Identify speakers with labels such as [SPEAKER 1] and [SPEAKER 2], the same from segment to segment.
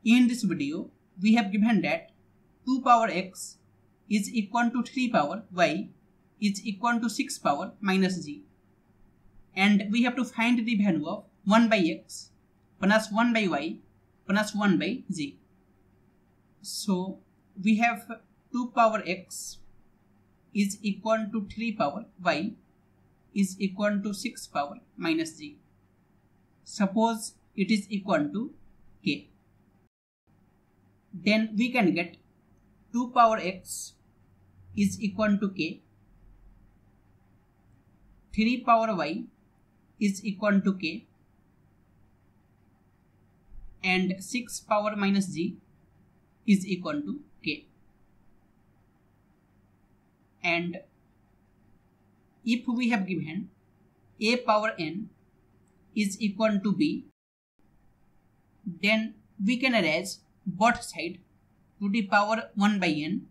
[SPEAKER 1] In this video, we have given that 2 power x is equal to 3 power y is equal to 6 power minus g. And we have to find the value of 1 by x plus 1 by y plus 1 by z. So we have 2 power x is equal to 3 power y is equal to 6 power minus g. Suppose it is equal to k. Then we can get 2 power x is equal to k, 3 power y is equal to k, and 6 power minus g is equal to k. And if we have given a power n is equal to b, then we can erase both sides to the power 1 by n,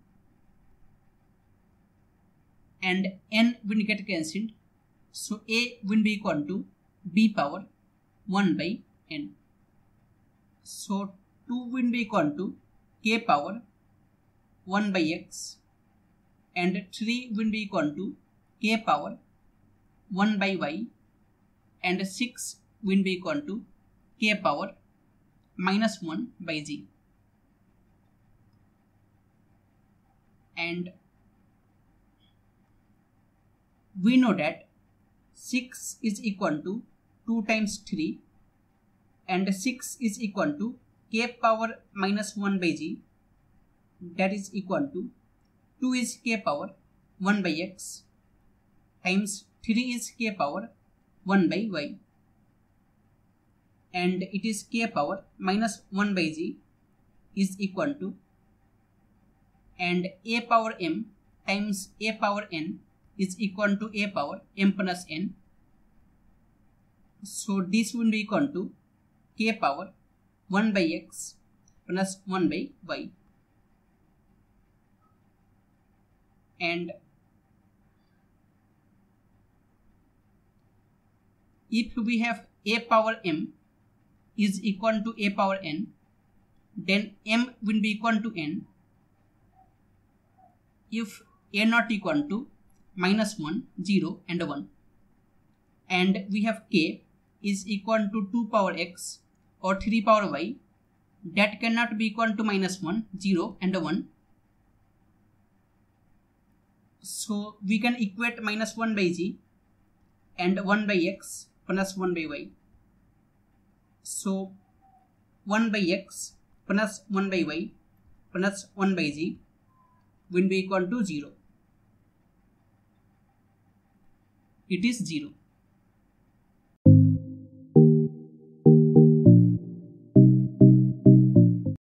[SPEAKER 1] and n will get cancelled, so a will be equal to b power 1 by n. So 2 will be equal to k power 1 by x, and 3 will be equal to k power 1 by y, and 6 will be equal to k power minus 1 by z. And we know that 6 is equal to 2 times 3, and 6 is equal to k power minus 1 by g, that is equal to 2 is k power 1 by x times 3 is k power 1 by y, and it is k power minus 1 by g is equal to, and a power m times a power n is equal to a power m plus n. So this will be equal to k power 1 by x plus 1 by y. And if we have a power m is equal to a power n, then m will be equal to n if a not equal to minus 1, 0 and 1. And we have k is equal to 2 power x or 3 power y, that cannot be equal to minus 1, 0 and 1. So we can equate minus 1 by g and 1 by x plus 1 by y. So 1 by x plus 1 by y plus 1 by z will be equal to 0. It is 0.